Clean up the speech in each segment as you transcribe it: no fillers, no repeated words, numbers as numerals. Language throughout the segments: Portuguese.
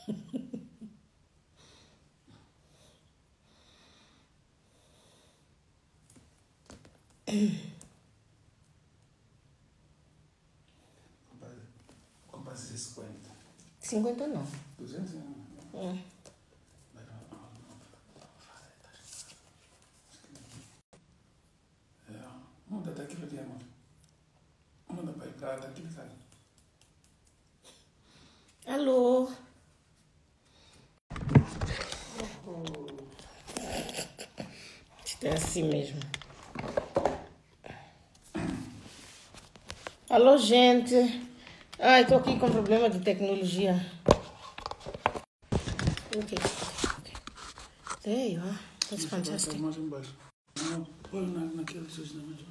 Compras 50. 50 não. 200? Muda daquilo de amor. Muda para cá, daquilo que Alô? Isto é assim mesmo. Alô, gente. Ai, estou aqui com problema de tecnologia. Ok. There you are. That's fantastic. mais embaixo. Não, põe naqueles dois nomes.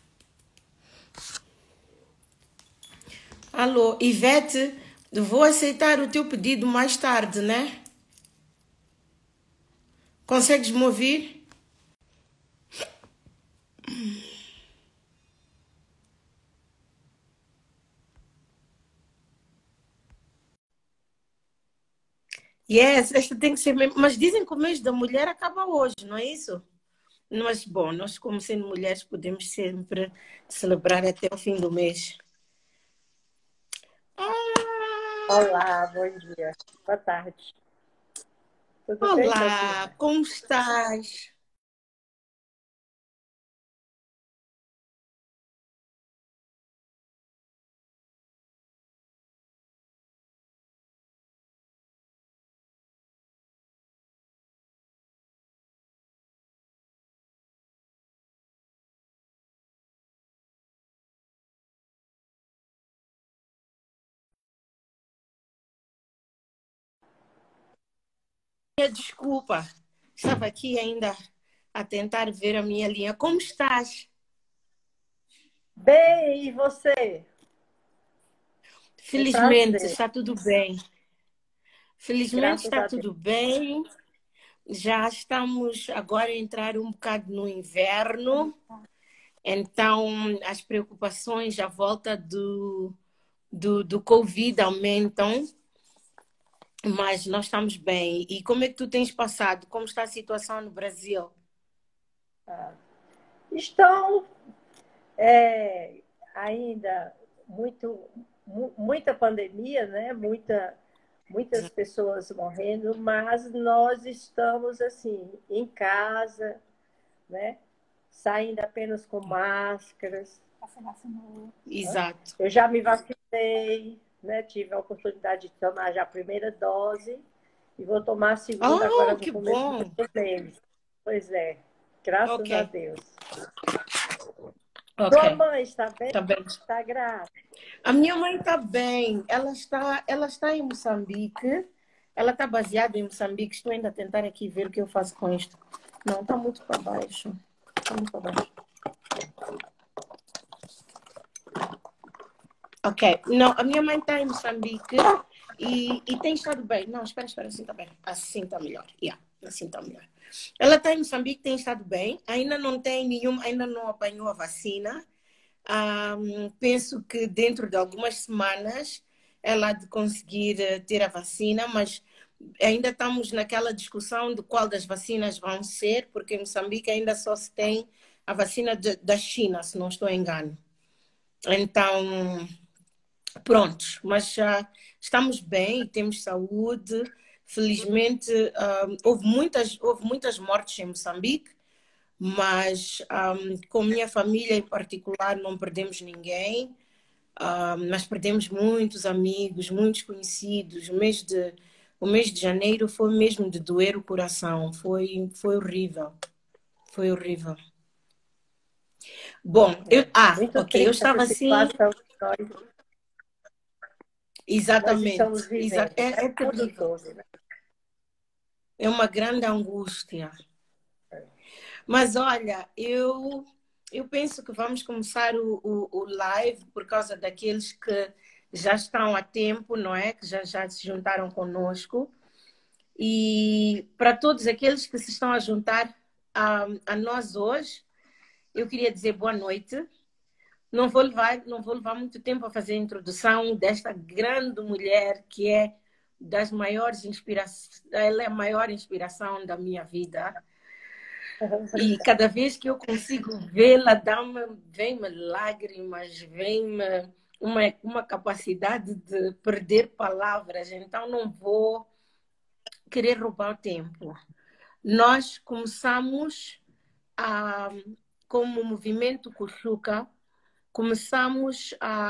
Alô, Ivete, vou aceitar o teu pedido mais tarde, né? Consegues me ouvir? Yes, esta tem que ser mesmo. Mas dizem que o mês da mulher acaba hoje, não é isso? Mas, bom, nós como sendo mulheres podemos sempre celebrar até o fim do mês. Olá, bom dia. Boa tarde. Tudo bem, Olá, Tatiana? como estás? Minha desculpa, estava aqui ainda a tentar ver a minha linha. Como estás? Bem, e você? Um Felizmente prazer, está tudo bem. Felizmente graças está a Deus. tudo bem. Já estamos agora a entrar um bocado no inverno, então as preocupações à volta do Covid aumentam, mas nós estamos bem. E como é que tu tens passado? Como está a situação no Brasil? Estão ainda muita pandemia, né? Muitas pessoas morrendo, mas nós estamos assim em casa, né? Saindo apenas com máscaras. Você vacinou? Exato. Eu já me vacinei, né? Tive a oportunidade de tomar já a primeira dose e vou tomar a segunda agora Oh, no que começo bom! do mês. Pois é, graças a Ok, Deus. Tua ok. mãe está bem? Tá bem. Está grávida? A minha mãe está bem. Ela está em Moçambique. Ela está baseada em Moçambique. Estou ainda a tentar aqui ver o que eu faço com isto. Não, está muito para baixo. Está muito para baixo. Ok. Não, a minha mãe está em Moçambique e tem estado bem. Não, espera, assim está bem. Assim está melhor. Yeah, assim está melhor. Ela está em Moçambique, tem estado bem. Ainda não tem nenhum, ainda não apanhou a vacina. Penso que dentro de algumas semanas ela há de conseguir ter a vacina, mas ainda estamos naquela discussão de qual das vacinas vão ser, porque em Moçambique ainda só se tem a vacina da China, se não estou engano. Então, prontos, mas já estamos bem e temos saúde. Felizmente, houve muitas mortes em Moçambique, mas com minha família em particular não perdemos ninguém. Mas perdemos muitos amigos, muitos conhecidos. O mês de janeiro foi mesmo de doer o coração. Foi horrível. Foi horrível. Bom, Muito ok, eu triste essa estava assim, situação que nós estamos exatamente. vivendo, É né? O mundo terrível. todo, né? É uma grande angústia. Mas olha, eu penso que vamos começar o live por causa daqueles que já estão há tempo, não é? Que já se juntaram conosco. E para todos aqueles que se estão a juntar a nós hoje, eu queria dizer boa noite. Não vou levar muito tempo a fazer a introdução desta grande mulher que é das maiores inspirações, ela é a maior inspiração da minha vida. E cada vez que eu consigo vê-la, vem-me lágrimas, vem-me uma capacidade de perder palavras. Então, não vou querer roubar o tempo. Nós começamos como movimento Kuxuka, começamos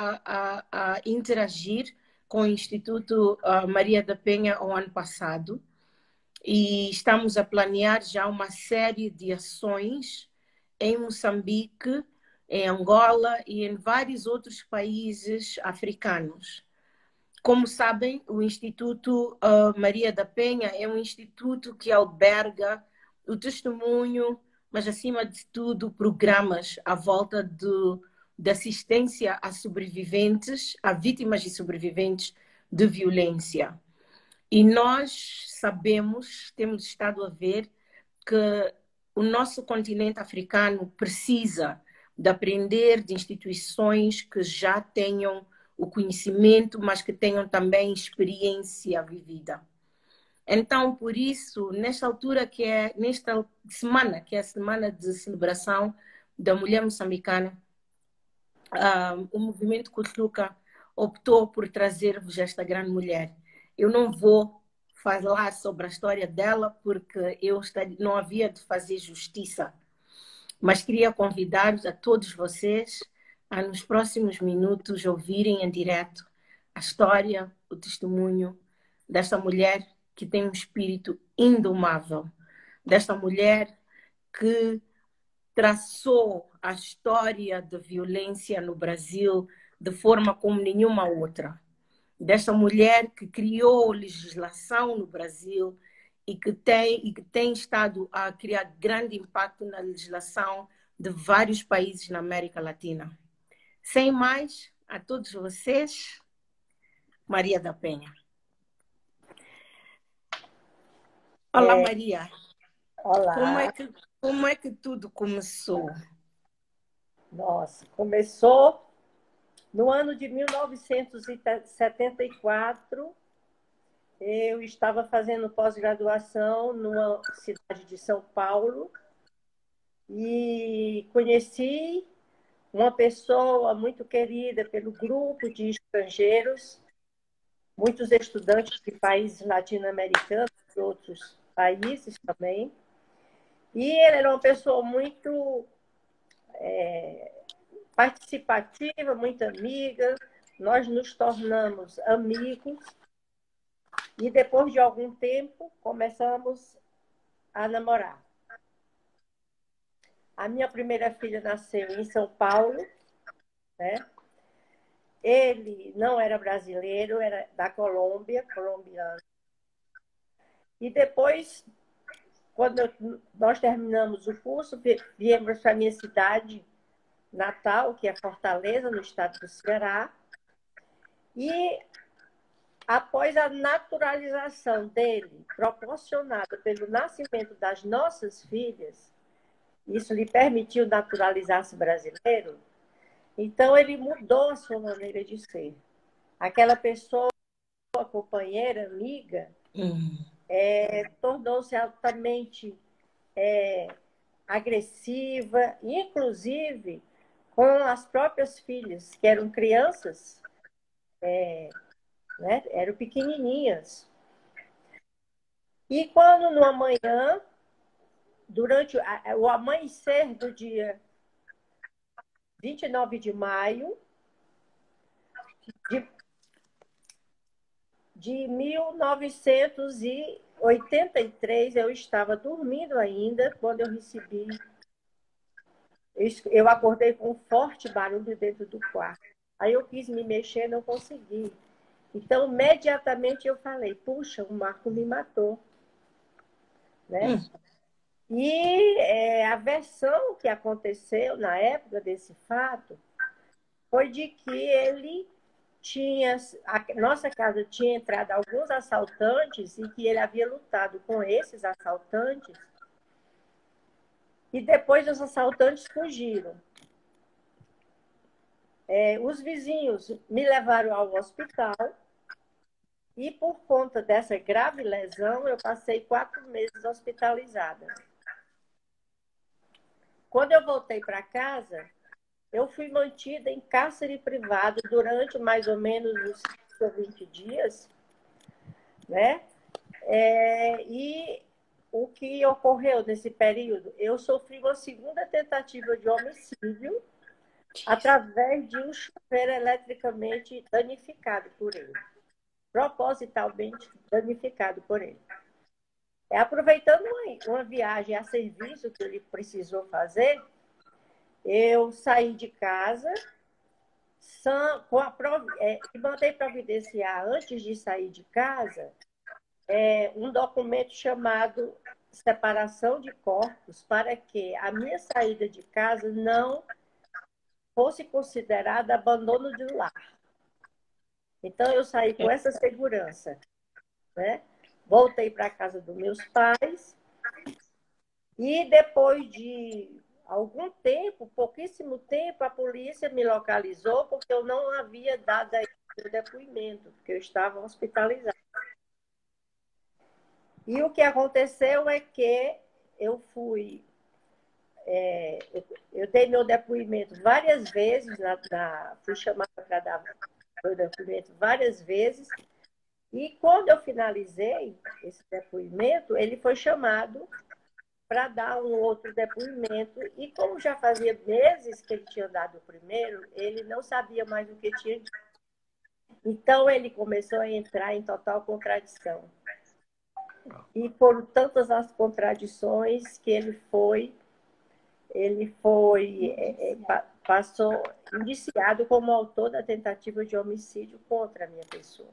a interagir com o Instituto Maria da Penha o ano passado e estamos a planear já uma série de ações em Moçambique, em Angola e em vários outros países africanos. Como sabem, o Instituto Maria da Penha é um instituto que alberga o testemunho, mas, acima de tudo, programas à volta de assistência a sobreviventes, a vítimas e sobreviventes de violência. E nós sabemos, temos estado a ver, que o nosso continente africano precisa de aprender de instituições que já tenham o conhecimento, mas que tenham também experiência vivida. Então, por isso, nesta altura nesta semana, que é a semana de celebração da mulher moçambicana, o movimento Kuxuka optou por trazer-vos esta grande mulher. Eu não vou falar sobre a história dela porque não havia de fazer justiça, mas queria convidar-vos a todos vocês a nos próximos minutos ouvirem em direto a história, o testemunho desta mulher que tem um espírito indomável, desta mulher que traçou a história da violência no Brasil de forma como nenhuma outra. Desta mulher que criou legislação no Brasil e que tem estado a criar grande impacto na legislação de vários países na América Latina. Sem mais, a todos vocês, Maria da Penha. Olá, Maria. Olá. Como é que tudo começou? Nossa, começou no ano de 1974. Eu estava fazendo pós-graduação numa cidade de São Paulo e conheci uma pessoa muito querida pelo grupo de estrangeiros, muitos estudantes de países latino-americanos e outros países também. E ele era uma pessoa muito participativa, muito amiga. Nós nos tornamos amigos e depois de algum tempo começamos a namorar. A minha primeira filha nasceu em São Paulo, né? Ele não era brasileiro, era da Colômbia, colombiano. E depois, quando nós terminamos o curso, viemos para a minha cidade natal, que é Fortaleza, no estado do Ceará. E após a naturalização dele, proporcionada pelo nascimento das nossas filhas, isso lhe permitiu naturalizar-se brasileiro, então ele mudou a sua maneira de ser. Aquela pessoa, companheira, amiga, tornou-se altamente agressiva, inclusive com as próprias filhas, que eram crianças, né? Eram pequenininhas. E quando numa manhã, durante o amanhecer do dia 29 de maio de 1983, eu estava dormindo ainda, quando eu recebi. Eu acordei com um forte barulho dentro do quarto. Aí eu quis me mexer, não consegui. Então, imediatamente eu falei, puxa, o Marco me matou. Né? E a versão que aconteceu na época desse fato foi de que ele nossa casa tinha entrado alguns assaltantes e que ele havia lutado com esses assaltantes e depois os assaltantes fugiram. Os vizinhos me levaram ao hospital E por conta dessa grave lesão, eu passei 4 meses hospitalizada. Quando eu voltei para casa, eu fui mantida em cárcere privado durante mais ou menos uns 15 ou 20 dias, né? E o que ocorreu nesse período? Eu sofri uma segunda tentativa de homicídio através de um chuveiro eletricamente danificado por ele, propositalmente danificado por ele. Aproveitando uma viagem a serviço que ele precisou fazer, eu saí de casa e mandei providenciar, antes de sair de casa, um documento chamado separação de corpos, para que a minha saída de casa não fosse considerada abandono de lar. Então, eu saí com essa segurança, né? Voltei para a casa dos meus pais e depois de algum tempo, pouquíssimo tempo, a polícia me localizou porque eu não havia dado o depoimento, porque eu estava hospitalizada. E o que aconteceu é que eu eu dei meu depoimento várias vezes, fui chamada para dar meu depoimento várias vezes, e quando eu finalizei esse depoimento, ele foi chamado para dar um outro depoimento, e como já fazia meses que ele tinha dado o primeiro, ele não sabia mais o que tinha dito. Então, ele começou a entrar em total contradição. E foram tantas as contradições que passou indiciado como autor da tentativa de homicídio contra a minha pessoa.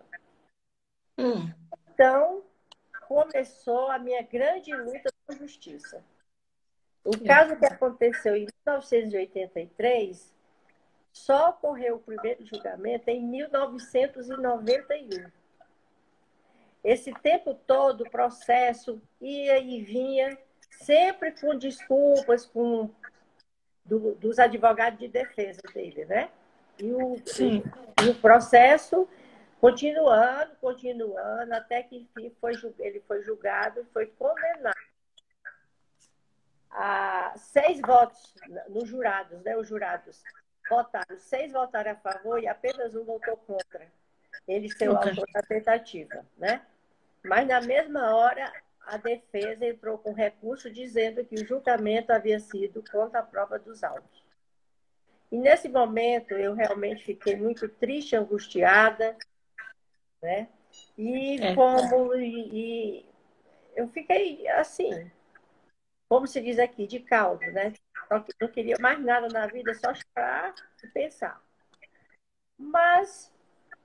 Então, começou a minha grande luta por justiça. O caso que aconteceu em 1983 só ocorreu o primeiro julgamento em 1991. Esse tempo todo, o processo ia e vinha, sempre com desculpas dos advogados de defesa dele, né? E o processo continuando, até que, enfim, ele foi julgado, foi condenado a 6 votos nos jurados, né? Os jurados votaram, 6 votaram a favor e apenas um votou contra. Ele ser o autor da tentativa, né? Mas, na mesma hora, a defesa entrou com recurso dizendo que o julgamento havia sido contra a prova dos autos. E, nesse momento, eu realmente fiquei muito triste, angustiada, né? E eu fiquei, assim, como se diz aqui, de caldo, né? Só que não queria mais nada na vida, só chorar e pensar. Mas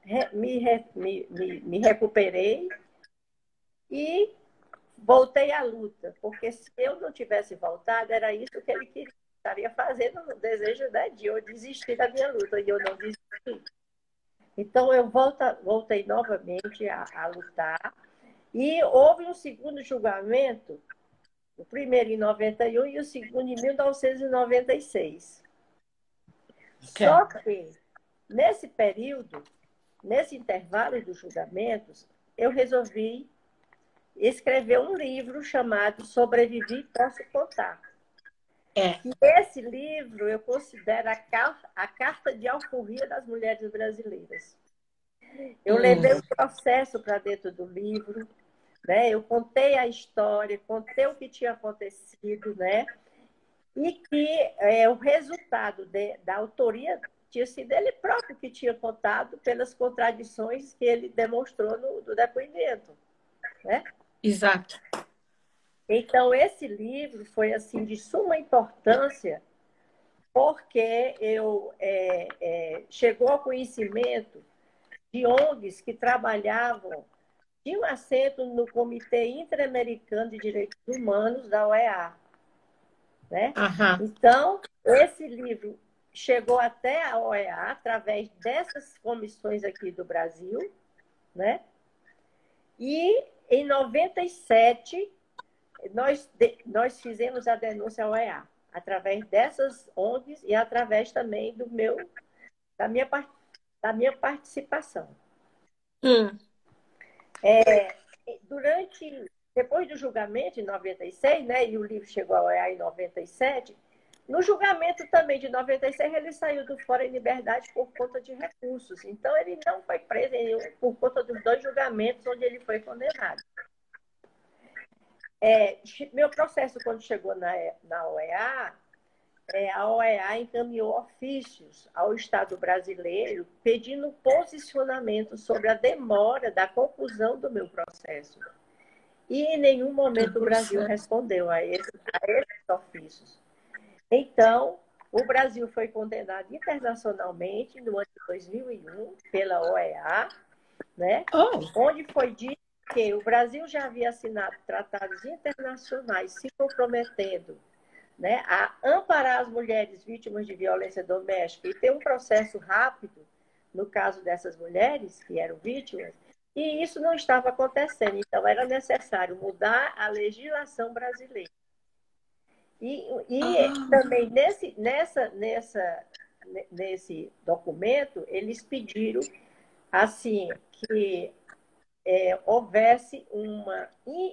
me recuperei e voltei à luta, porque se eu não tivesse voltado, era isso que ele queria, estaria fazendo o desejo, né, de eu desistir da minha luta, e eu não desisti. Então, eu voltei novamente a lutar, e houve um segundo julgamento, o primeiro em 91 e o segundo em 1996. Só que, nesse período, nesse intervalo dos julgamentos, eu resolvi escrever um livro chamado Sobrevivi, Posso Contar. E esse livro eu considero a carta de alforria das mulheres brasileiras. Eu levei o processo para dentro do livro, né? Eu contei a história, contei o que tinha acontecido, né? E que o resultado da autoria tinha sido ele próprio que tinha contado pelas contradições que ele demonstrou no depoimento, né? Exato. Então, esse livro foi assim de suma importância, porque chegou ao conhecimento de ONGs que trabalhavam, tinham assento no Comitê Interamericano de Direitos Humanos da OEA. Né? Então, esse livro chegou até a OEA através dessas comissões aqui do Brasil, né? E em 97 nós fizemos a denúncia à OEA através dessas ONGs e através também da minha participação. Depois do julgamento, em 96, né, e o livro chegou ao OEA em 97, no julgamento também de 96, ele saiu do Fora em Liberdade por conta de recursos. Então, ele não foi preso por conta dos 2 julgamentos onde ele foi condenado. Meu processo, quando chegou na OEA, a OEA encaminhou ofícios ao Estado brasileiro pedindo posicionamento sobre a demora da conclusão do meu processo. E em nenhum momento o Brasil respondeu a esses ofícios. Então, o Brasil foi condenado internacionalmente no ano de 2001 pela OEA, né? Onde foi dito que o Brasil já havia assinado tratados internacionais se comprometendo, né, a amparar as mulheres vítimas de violência doméstica e ter um processo rápido no caso dessas mulheres que eram vítimas, e isso não estava acontecendo. Então, era necessário mudar a legislação brasileira. E também nesse documento, eles pediram assim, que houvesse uma,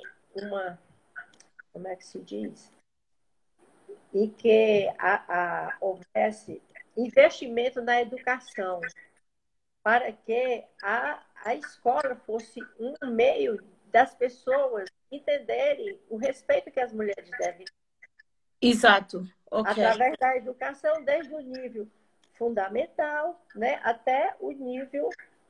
como é que se diz? E que houvesse investimento na educação, para que a escola fosse um meio das pessoas entenderem o respeito que as mulheres devem ter. Exato. Okay. Através da educação, desde o nível fundamental, né, até o nível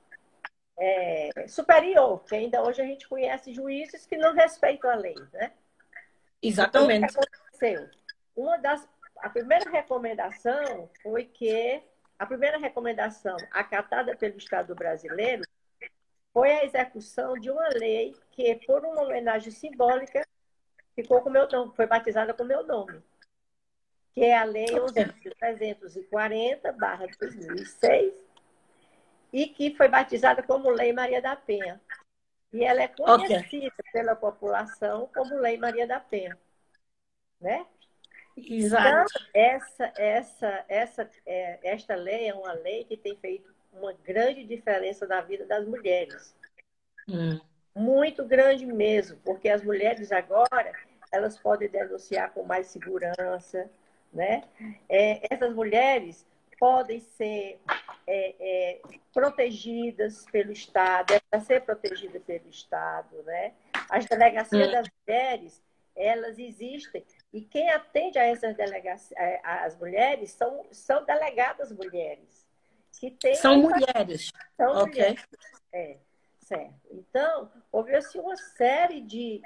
superior, que ainda hoje a gente conhece juízes que não respeitam a lei, né? Exatamente. Então, o que aconteceu? A primeira recomendação foi que a primeira recomendação acatada pelo Estado brasileiro foi a execução de uma lei que, por uma homenagem simbólica, ficou com meu nome, foi batizada com meu nome, que é a Lei 11.340/2006, e que foi batizada como Lei Maria da Penha. E ela é conhecida pela população como Lei Maria da Penha, né? Exato. Então, esta lei é uma lei que tem feito uma grande diferença na vida das mulheres. Muito grande mesmo, porque as mulheres agora, elas podem denunciar com mais segurança, né? Essas mulheres podem ser protegidas pelo Estado, ser protegidas pelo Estado, né? As delegacias das mulheres, elas existem, e quem atende a essas delegacias, as mulheres, são delegadas mulheres. São mulheres. São mulheres. Certo. Então, houve assim, uma série de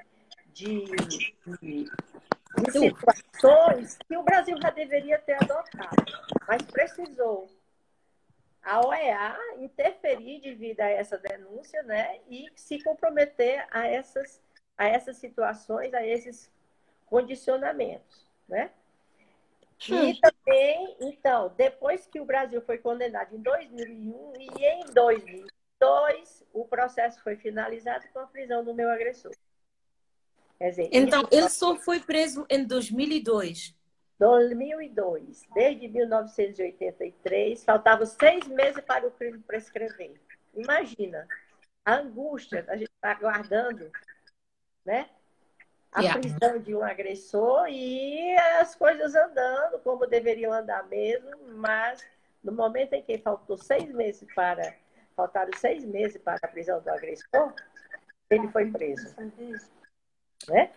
situações que o Brasil já deveria ter adotado, mas precisou a OEA interferir devido a essa denúncia, né, e se comprometer a essas situações, a esses condicionamentos, né? E também, então, depois que o Brasil foi condenado em 2001 e em 2002, o processo foi finalizado com a prisão do meu agressor. Quer dizer, então, ele só foi preso em 2002? 2002. Desde 1983, faltavam 6 meses para o crime prescrever. Imagina a angústia da gente estar aguardando, né, a prisão de um agressor e as coisas andando como deveriam andar mesmo, mas no momento em que faltaram 6 meses para a prisão do agressor, ele foi preso. Né?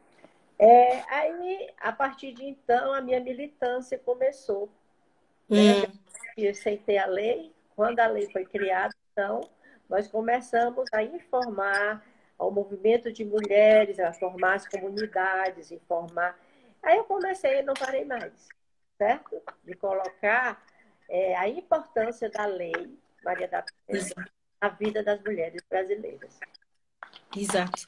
Aí, a partir de então, a minha militância começou. Né? Sem ter a lei, quando a lei foi criada, então, nós começamos a informar ao movimento de mulheres, a formar as comunidades, informar. Aí eu comecei e não parei mais, certo? De colocar a importância da lei Maria da Penha na vida das mulheres brasileiras. Exato.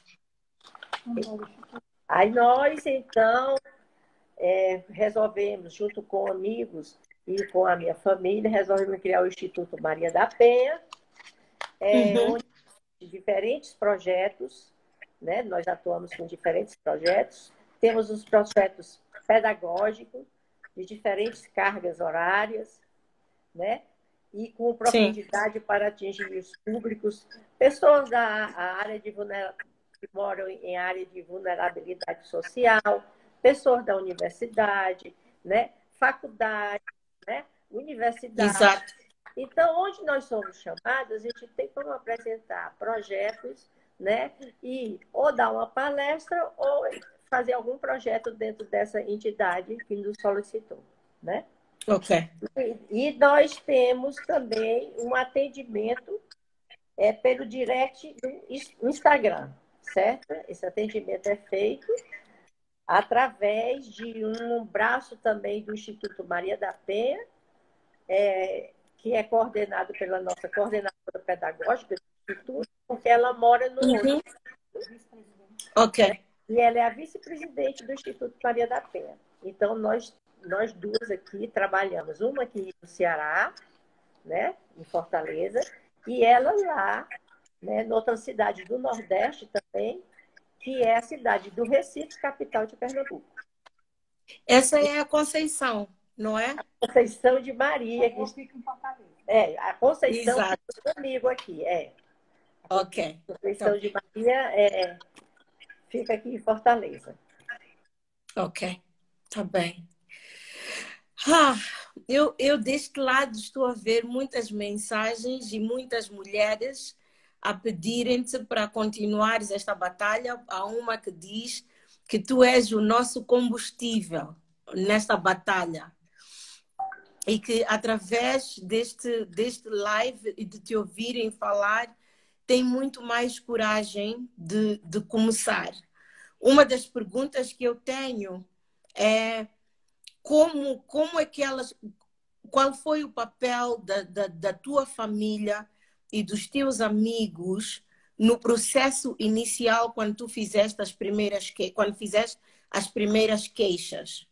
Aí nós, então, resolvemos, junto com amigos e com a minha família, resolvemos criar o Instituto Maria da Penha, onde diferentes projetos, né? Nós atuamos com diferentes projetos, temos os projetos pedagógicos de diferentes cargas horárias, né? e com Sim. profundidade para atingir os públicos, pessoas da área de que moram em área de vulnerabilidade social, pessoas da universidade, né? Faculdade, né? Universidade. Exato. Então, onde nós somos chamados, a gente tem como apresentar projetos, né? E ou dar uma palestra ou fazer algum projeto dentro dessa entidade que nos solicitou, né? Ok. E nós temos também um atendimento pelo direct do Instagram, certo? Esse atendimento é feito através de um braço também do Instituto Maria da Penha, que é coordenado pela nossa coordenadora pedagógica do Instituto, porque ela mora no outro. Ok. E ela é a vice-presidente do Instituto Maria da Penha. Então, nós duas aqui trabalhamos, uma aqui no Ceará, né, em Fortaleza, e ela lá, né, noutra cidade do Nordeste também, que é a cidade do Recife, capital de Pernambuco. Essa é a Conceição, não é? Conceição de Maria. Que fica em Fortaleza. A Conceição Exato. fica comigo aqui, Ok. Conceição Então, de Maria fica aqui em Fortaleza. ok. Tá bem. Eu deste lado estou a ver muitas mensagens e muitas mulheres a pedirem-te para continuares esta batalha. Há uma que diz que tu és o nosso combustível nesta batalha e que através deste live e de te ouvirem falar tem muito mais coragem de começar. Uma das perguntas que eu tenho é como é que elas, qual foi o papel da tua família e dos teus amigos no processo inicial quando tu fizeste as primeiras queixas?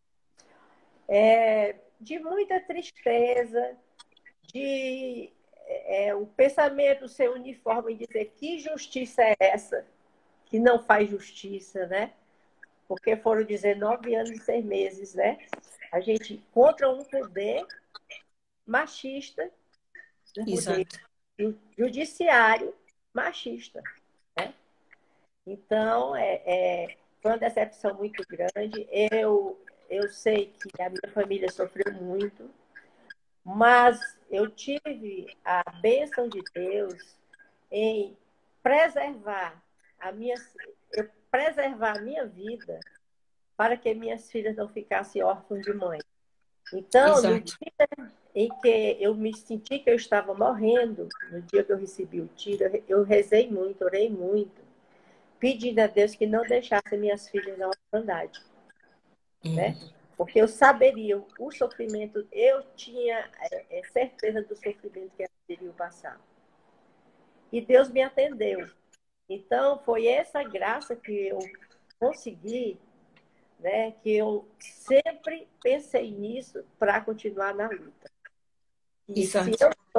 De muita tristeza, de o pensamento ser uniforme e dizer que justiça é essa que não faz justiça, né? Porque foram 19 anos e 6 meses, né? A gente contra um poder machista, um poder judiciário machista, né? Então, foi uma decepção muito grande. Eu sei que a minha família sofreu muito, mas eu tive a bênção de Deus em preservar preservar a minha vida para que minhas filhas não ficassem órfãs de mãe. Então, no dia em que eu me senti que eu estava morrendo, no dia que eu recebi o tiro, eu rezei muito, orei muito, pedindo a Deus que não deixasse minhas filhas na orfandade, né? Porque eu saberia o sofrimento, eu tinha certeza do sofrimento que elas iriam passar. E Deus me atendeu. Então, foi essa graça que eu consegui, né, que eu sempre pensei nisso para continuar na luta. E se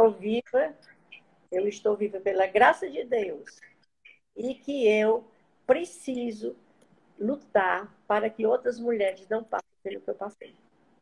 eu estou viva pela graça de Deus e que eu preciso lutar para que outras mulheres não passem pelo que eu passei.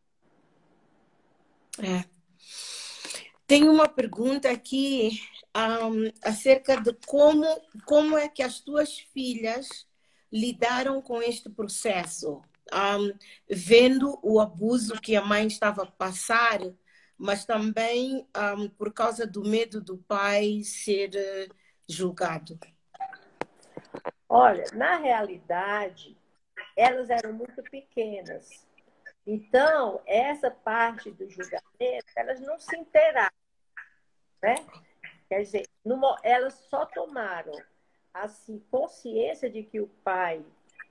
Tem uma pergunta aqui acerca de como é que as tuas filhas lidaram com este processo, vendo o abuso que a mãe estava a passar, mas também por causa do medo do pai ser julgado. Olha, na realidade, elas eram muito pequenas. Então, essa parte do julgamento, elas não se inteiraram, né? Quer dizer, elas só tomaram assim, consciência de que o pai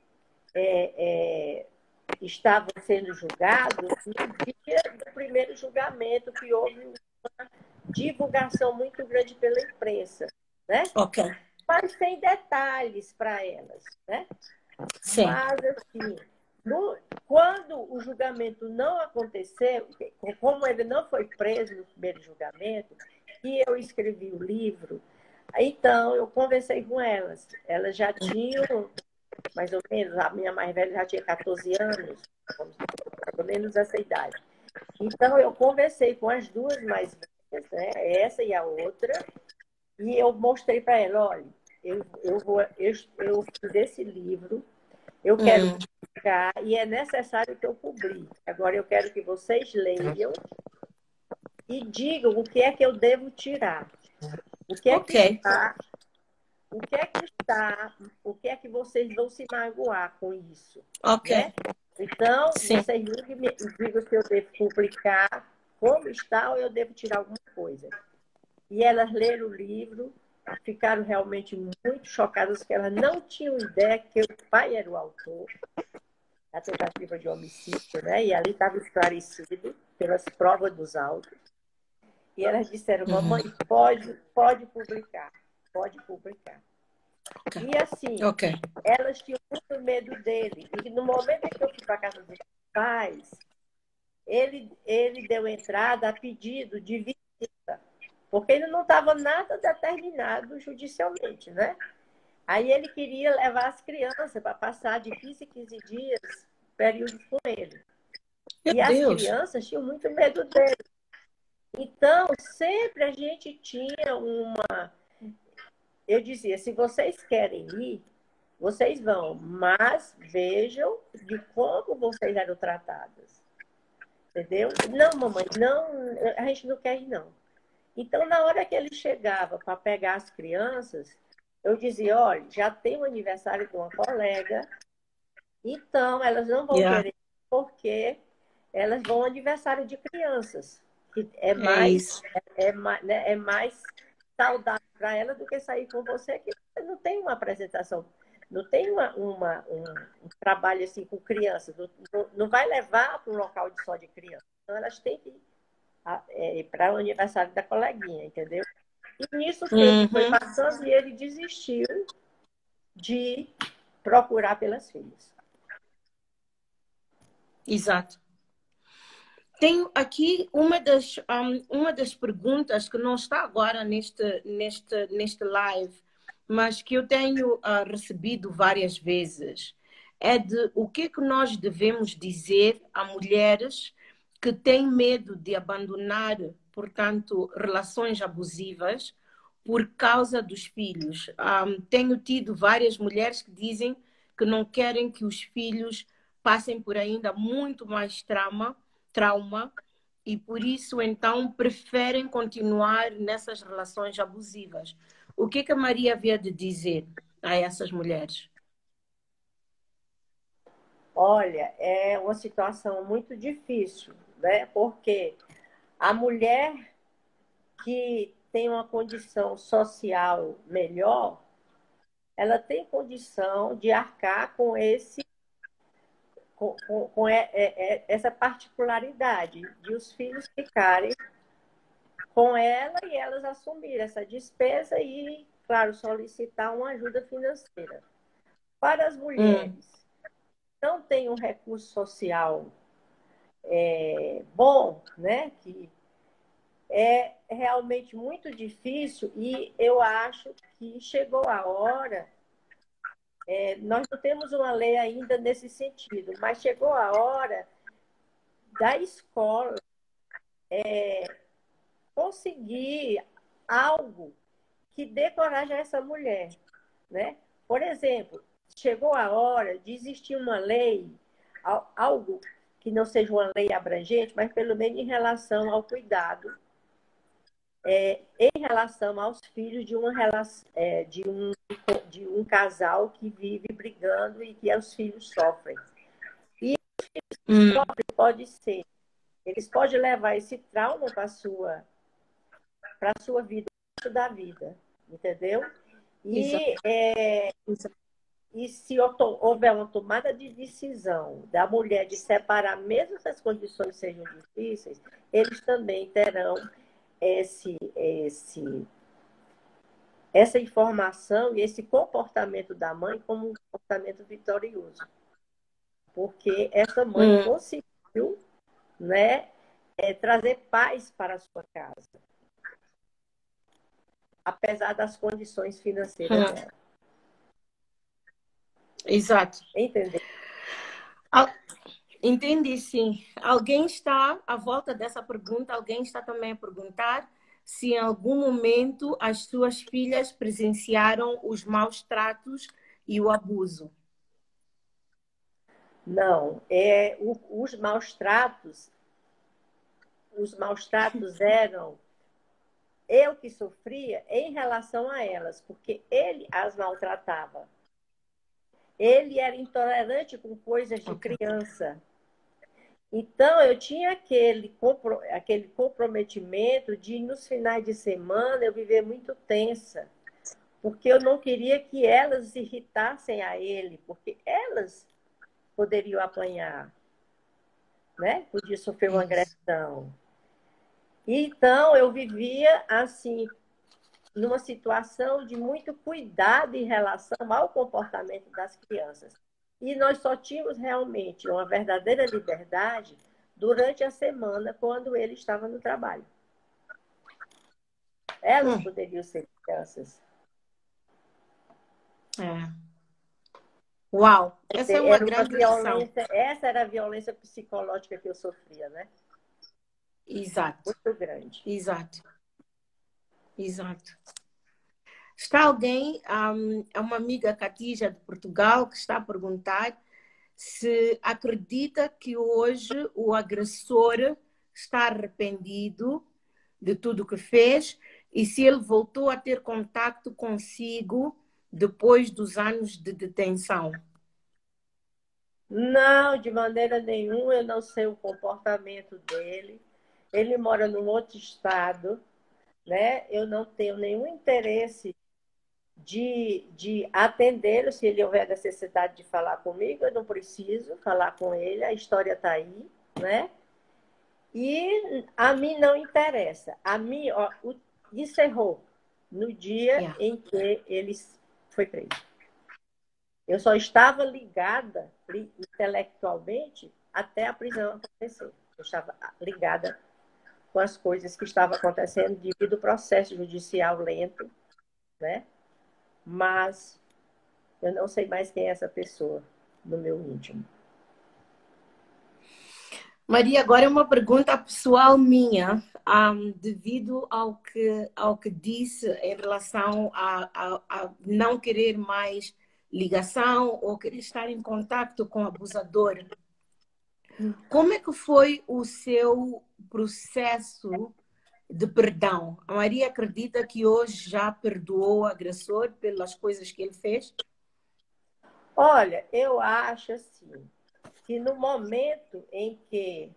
estava sendo julgado no dia do primeiro julgamento, que houve uma divulgação muito grande pela imprensa, né? Ok. Mas sem detalhes para elas, né? Sim. Mas, assim, quando o julgamento não aconteceu, como ele não foi preso no primeiro julgamento, e eu escrevi o livro, então eu conversei com elas. Elas já tinham, mais ou menos, a minha mais velha já tinha 14 anos, mais ou menos essa idade. Então eu conversei com as duas mais velhas né? Essa e a outra. E eu mostrei para ela, olha, eu fiz esse livro, eu quero publicar e é necessário que eu publique. Agora eu quero que vocês leiam e digam o que é que eu devo tirar. O que é que está, o que é que está, o que é que vocês vão se magoar com isso, né? Então, vocês digam se eu devo publicar como está ou eu devo tirar alguma coisa. E elas leram o livro, ficaram realmente muito chocadas, porque elas não tinham ideia que o pai era o autor da tentativa de homicídio, né? E ali estava esclarecido pelas provas dos autos. E elas disseram, mamãe, pode publicar, pode publicar. E assim, elas tinham muito medo dele. E no momento em que eu fui para a casa dos pais, ele deu entrada a pedido de visita, porque ele não estava nada determinado judicialmente, né? Aí ele queria levar as crianças para passar de 15 em 15 dias períodos com ele. E as crianças tinham muito medo dele. Então, sempre a gente tinha uma... Eu dizia, se vocês querem ir, vocês vão, mas vejam de como vocês eram tratadas. Entendeu? Não, mamãe, não, a gente não quer ir, não. Então, na hora que ele chegava para pegar as crianças, eu dizia, olha, já tem um aniversário com uma colega, então elas não vão querer, porque elas vão ao aniversário de crianças. Que é mais saudável para ela do que sair com você, que não tem uma apresentação, não tem um trabalho assim com crianças, não vai levar para um local só de criança. Então, elas têm que ir para o aniversário da coleguinha, entendeu? E nisso o tempo foi passando e ele desistiu de procurar pelas filhas. Exato. Tenho aqui uma das perguntas que não está agora neste live, mas que eu tenho recebido várias vezes. É de o que nós devemos dizer a mulheres que têm medo de abandonar, portanto, relações abusivas por causa dos filhos. Tenho tido várias mulheres que dizem que não querem que os filhos passem por ainda muito mais trauma, e por isso, então, preferem continuar nessas relações abusivas. O que a Maria havia de dizer a essas mulheres? Olha, é uma situação muito difícil, né? Porque a mulher que tem uma condição social melhor, ela tem condição de arcar com essa particularidade de os filhos ficarem com ela e elas assumirem essa despesa e, claro, solicitar uma ajuda financeira. Para as mulheres que não têm um recurso social bom, né, que é realmente muito difícil, e eu acho que chegou a hora, nós não temos uma lei ainda nesse sentido, mas chegou a hora da escola conseguir algo que dê coragem a essa mulher, né? Por exemplo, chegou a hora de existir uma lei, algo que não seja uma lei abrangente, mas pelo menos em relação ao cuidado, em relação aos filhos de um casal que vive brigando e que os filhos sofrem. E os filhos sofrem pode ser, eles podem levar esse trauma para a sua vida, da vida, entendeu? E se houver uma tomada de decisão da mulher de separar, mesmo se as condições sejam difíceis, eles também terão essa informação e esse comportamento da mãe como um comportamento vitorioso. Porque essa mãe conseguiu, né, trazer paz para a sua casa, apesar das condições financeiras dela. Exato. Entendeu? Entendi, sim. Alguém está à volta dessa pergunta? Alguém está também a perguntar se em algum momento as suas filhas presenciaram os maus tratos e o abuso. Não, os maus tratos eram eu que sofria em relação a elas, porque ele as maltratava. Ele era intolerante com coisas de criança. Então, eu tinha aquele comprometimento de, nos finais de semana, eu viver muito tensa, porque eu não queria que elas se irritassem a ele, porque elas poderiam apanhar, né? Podia sofrer uma agressão. Então, eu vivia assim, numa situação de muito cuidado em relação ao comportamento das crianças. E nós só tínhamos realmente uma verdadeira liberdade durante a semana, quando ele estava no trabalho. Elas poderiam ser crianças. Uau! Essa é uma grande lição. Essa era a violência psicológica que eu sofria, né? Exato. Muito grande. Exato. Exato. Está alguém, é uma amiga Catija de Portugal, que está a perguntar se acredita que hoje o agressor está arrependido de tudo que fez e se ele voltou a ter contato consigo depois dos anos de detenção. Não, de maneira nenhuma, eu não sei o comportamento dele. Ele mora num outro estado, né? Eu não tenho nenhum interesse de atendê-lo. Se ele houver necessidade de falar comigo, eu não preciso falar com ele, a história está aí, né? E a mim não interessa. A mim, encerrou no dia em que ele foi preso. Eu só estava ligada intelectualmente até a prisão acontecer. Eu estava ligada com as coisas que estavam acontecendo devido ao processo judicial lento, né? Mas eu não sei mais quem é essa pessoa no meu íntimo. Maria, agora é uma pergunta pessoal minha, devido ao que disse em relação a não querer mais ligação ou querer estar em contato com o abusador. Como é que foi o seu processo de perdão? A Maria acredita que hoje já perdoou o agressor pelas coisas que ele fez? Olha, eu acho assim, que no momento em que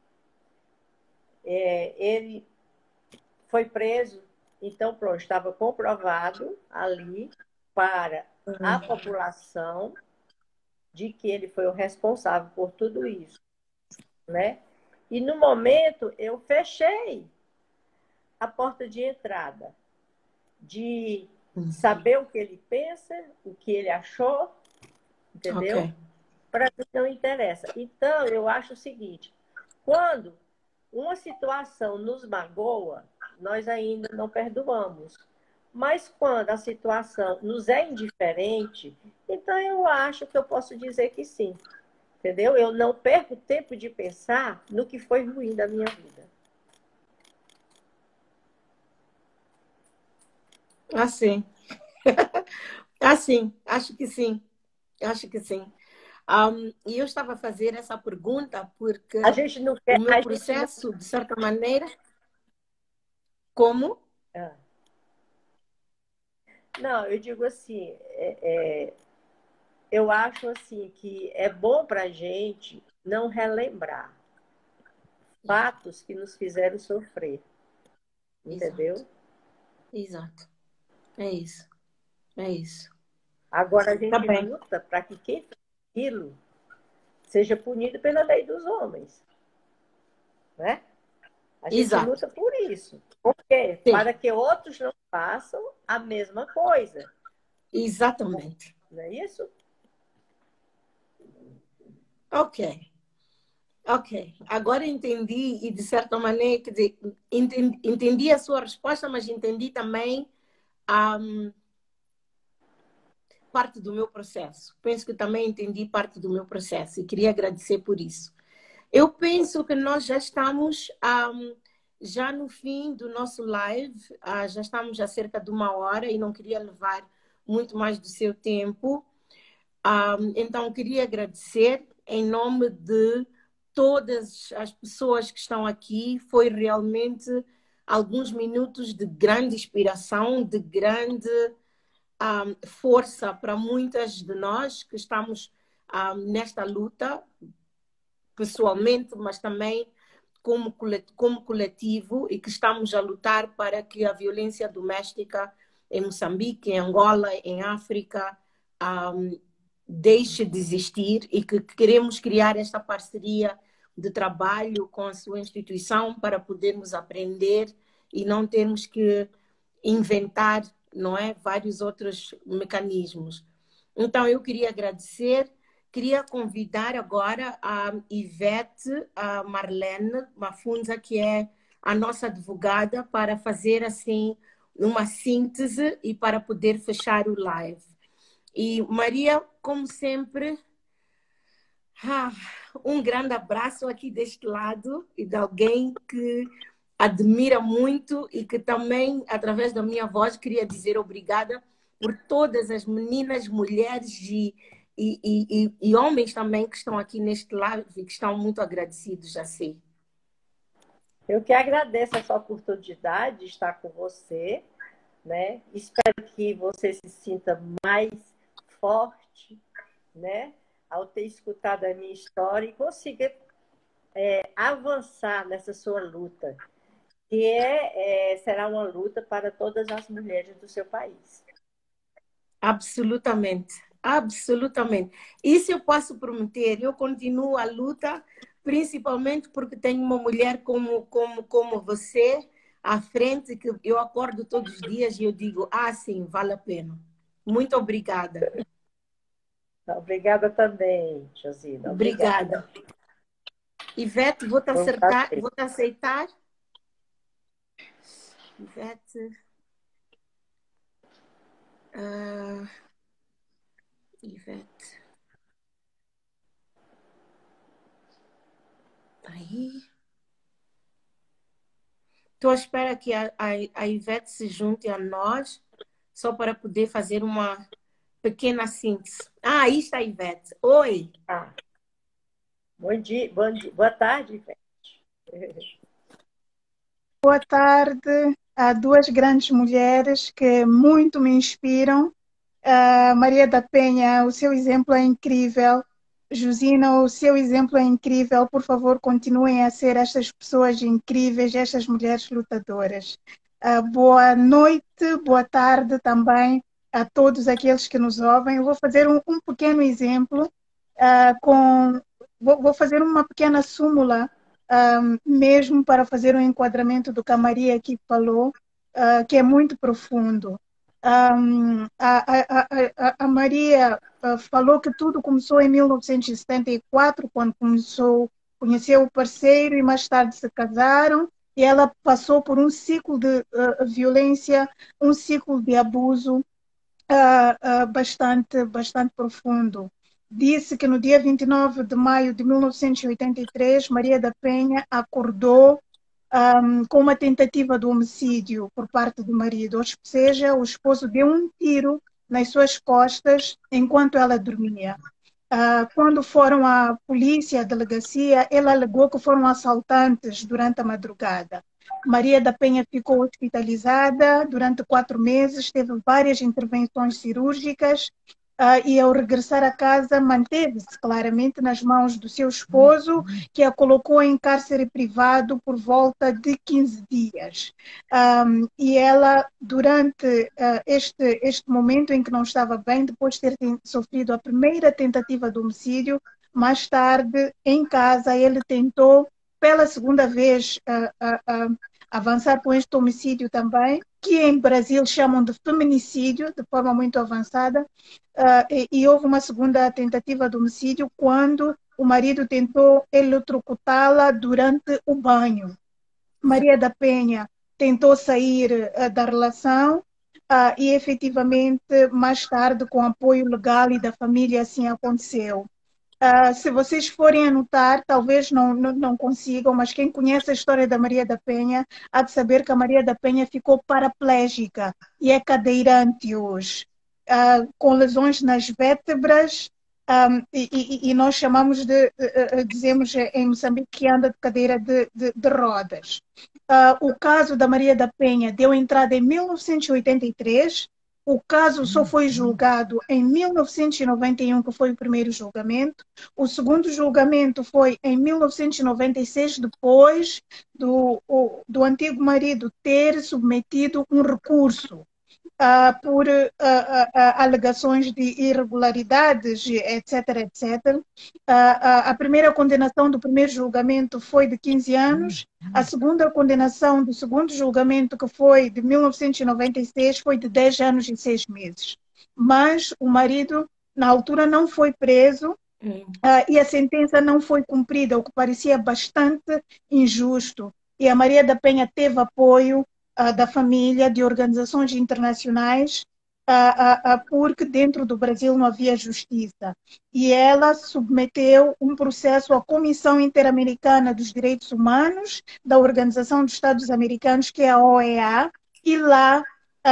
ele foi preso, então pronto, estava comprovado ali para a população de que ele foi o responsável por tudo isso, né? E no momento eu fechei a porta de entrada, de saber o que ele pensa, o que ele achou, entendeu? Okay. Para mim não interessa. Então, eu acho o seguinte, quando uma situação nos magoa, nós ainda não perdoamos. Mas quando a situação nos é indiferente, então eu acho que eu posso dizer que sim. Entendeu? Eu não perco tempo de pensar no que foi ruim da minha vida. Assim. Assim, acho que sim. Acho que sim. E eu estava a fazer essa pergunta porque a gente não quer, o meu processo, de certa maneira, como? Não, eu digo assim, eu acho assim que é bom para a gente não relembrar fatos que nos fizeram sofrer. Entendeu? Exato. É isso. É isso. Agora a gente luta para que quem fez aquilo seja punido pela lei dos homens. Né? A gente luta por isso. Por quê? Sim. Para que outros não façam a mesma coisa. Exatamente. Não é isso? Ok. Agora entendi e, de certa maneira, quer dizer, entendi a sua resposta, mas entendi também parte do meu processo. Penso que também entendi parte do meu processo e queria agradecer por isso. Eu penso que nós já estamos já no fim do nosso live, já estamos a cerca de 1 hora e não queria levar muito mais do seu tempo. Então, queria agradecer em nome de todas as pessoas que estão aqui. Foi realmente alguns minutos de grande inspiração, de grande força para muitas de nós que estamos nesta luta, pessoalmente, mas também como coletivo, e que estamos a lutar para que a violência doméstica em Moçambique, em Angola, em África, deixe de existir, e que queremos criar esta parceria de trabalho com a sua instituição para podermos aprender e não termos que inventar, não é, vários outros mecanismos. Então, eu queria agradecer, queria convidar agora a Ivete, a Marlene Mafunza, que é a nossa advogada, para fazer assim uma síntese e para poder fechar o live. E Maria, como sempre, um grande abraço aqui deste lado e de alguém que admira muito e que também, através da minha voz, queria dizer obrigada por todas as meninas, mulheres e homens também que estão aqui neste live e que estão muito agradecidos a si. Eu que agradeço essa oportunidade de estar com você, né? Espero que você se sinta mais forte, né? Ao ter escutado a minha história e consiga avançar nessa sua luta, que será uma luta para todas as mulheres do seu país. Absolutamente, absolutamente. Isso eu posso prometer. Eu continuo a luta, principalmente porque tenho uma mulher como você à frente, que eu acordo todos os dias e eu digo, sim, vale a pena. Muito obrigada. Obrigada também, Josina. Obrigada. Ivete, vou te aceitar. Ivete. Ivete. Aí. Estou à espera que a Ivete se junte a nós, só para poder fazer uma pequena síntese. Aí está a Ivete. Oi. Bom dia, boa tarde, Ivete. Boa tarde. Há duas grandes mulheres que muito me inspiram. Maria da Penha, o seu exemplo é incrível. Josina, o seu exemplo é incrível. Por favor, continuem a ser estas pessoas incríveis, estas mulheres lutadoras. Boa noite, boa tarde também a todos aqueles que nos ouvem. Eu vou fazer um pequeno exemplo, vou fazer uma pequena súmula, mesmo para fazer um enquadramento do que a Maria aqui falou, que é muito profundo. A Maria falou que tudo começou em 1974, quando conheceu o parceiro e mais tarde se casaram, e ela passou por um ciclo de violência, um ciclo de abuso bastante profundo. Disse que no dia 29 de maio de 1983, Maria da Penha acordou com uma tentativa de homicídio por parte do marido, ou seja, o esposo deu um tiro nas suas costas enquanto ela dormia. Quando foram à polícia, à delegacia, ela alegou que foram assaltantes durante a madrugada. Maria da Penha ficou hospitalizada durante 4 meses, teve várias intervenções cirúrgicas, e ao regressar a casa manteve-se claramente nas mãos do seu esposo, que a colocou em cárcere privado por volta de 15 dias. E ela, durante este momento em que não estava bem, depois de ter sofrido a primeira tentativa de homicídio, mais tarde, em casa, ele tentou pela segunda vez avançar com este homicídio também, que em Brasil chamam de feminicídio, de forma muito avançada, e houve uma segunda tentativa de homicídio quando o marido tentou eletrocutá-la durante o banho. Maria da Penha tentou sair da relação e efetivamente mais tarde, com apoio legal e da família, assim aconteceu. Se vocês forem anotar, talvez não consigam, mas quem conhece a história da Maria da Penha há de saber que a Maria da Penha ficou paraplégica e é cadeirante hoje, com lesões nas vértebras, e nós chamamos dizemos em Moçambique que anda de cadeira de rodas. O caso da Maria da Penha deu entrada em 1983. O caso só foi julgado em 1991, que foi o primeiro julgamento. O segundo julgamento foi em 1996, depois do antigo marido ter submetido um recurso por alegações de irregularidades, etc, etc. A primeira condenação do primeiro julgamento foi de 15 anos, a segunda condenação do segundo julgamento, que foi de 1996, foi de 10 anos e 6 meses. Mas o marido, na altura, não foi preso e a sentença não foi cumprida, o que parecia bastante injusto. E a Maria da Penha teve apoio da família, de organizações internacionais, porque dentro do Brasil não havia justiça. E ela submeteu um processo à Comissão Interamericana dos Direitos Humanos, da Organização dos Estados Americanos, que é a OEA, e lá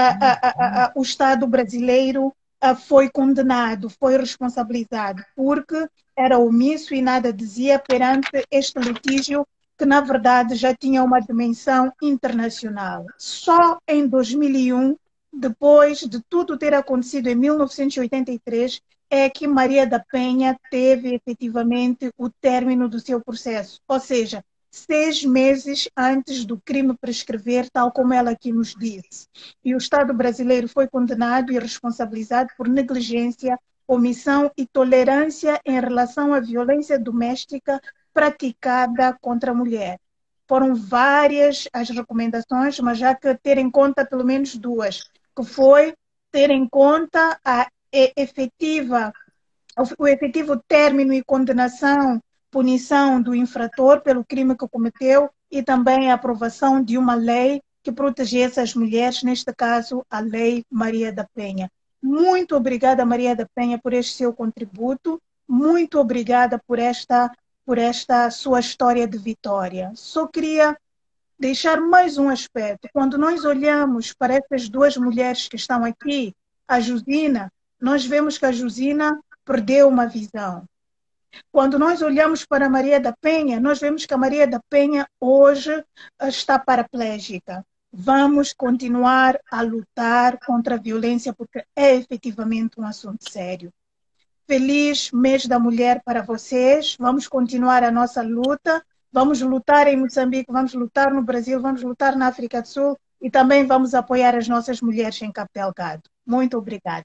o Estado brasileiro foi condenado, foi responsabilizado, porque era omisso e nada dizia perante este litígio que, na verdade, já tinha uma dimensão internacional. Só em 2001, depois de tudo ter acontecido em 1983, é que Maria da Penha teve efetivamente o término do seu processo. Ou seja, 6 meses antes do crime prescrever, tal como ela aqui nos disse. E o Estado brasileiro foi condenado e responsabilizado por negligência, omissão e tolerância em relação à violência doméstica praticada contra a mulher. Foram várias as recomendações, mas já que ter em conta pelo menos duas, que foi ter em conta o efetivo término e condenação, punição do infrator pelo crime que cometeu e também a aprovação de uma lei que protegesse as mulheres, neste caso a Lei Maria da Penha. Muito obrigada, Maria da Penha, por este seu contributo. Muito obrigada por esta sua história de vitória. Só queria deixar mais um aspecto. Quando nós olhamos para essas duas mulheres que estão aqui, a Josina, nós vemos que a Josina perdeu uma visão. Quando nós olhamos para a Maria da Penha, nós vemos que a Maria da Penha hoje está paraplégica. Vamos continuar a lutar contra a violência, porque é efetivamente um assunto sério. Feliz mês da mulher para vocês. Vamos continuar a nossa luta. Vamos lutar em Moçambique, vamos lutar no Brasil, vamos lutar na África do Sul e também vamos apoiar as nossas mulheres em Cabo Delgado. Muito obrigada.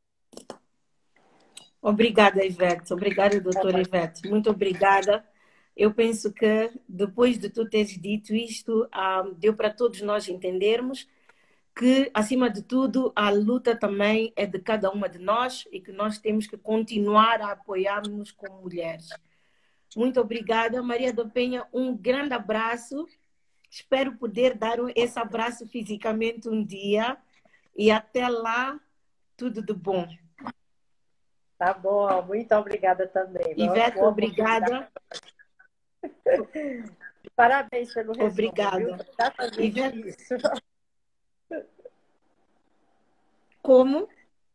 Obrigada, Ivete. Obrigada, doutora Ivete. Muito obrigada. Eu penso que depois de tu teres dito isto, deu para todos nós entendermos que, acima de tudo, a luta também é de cada uma de nós e que nós temos que continuar a apoiar-nos como mulheres. Muito obrigada, Maria da Penha. Um grande abraço. Espero poder dar esse abraço fisicamente um dia. E até lá, tudo de bom. Tá bom, muito obrigada também. Ivete, obrigada. Parabéns pelo resumo. Obrigada. Ivete. Isso. Como?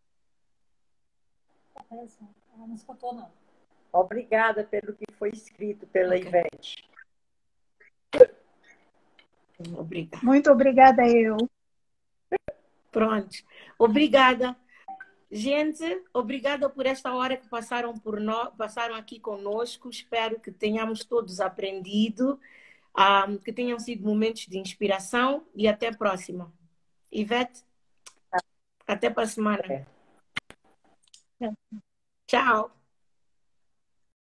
Ela não escutou, não. Obrigada pelo que foi escrito pela Ivete. Obrigada. Muito obrigada eu. Pronto. Obrigada. Gente, obrigada por esta hora que passaram aqui conosco. Espero que tenhamos todos aprendido, que tenham sido momentos de inspiração e até a próxima. Ivete, até para a semana. Tchau.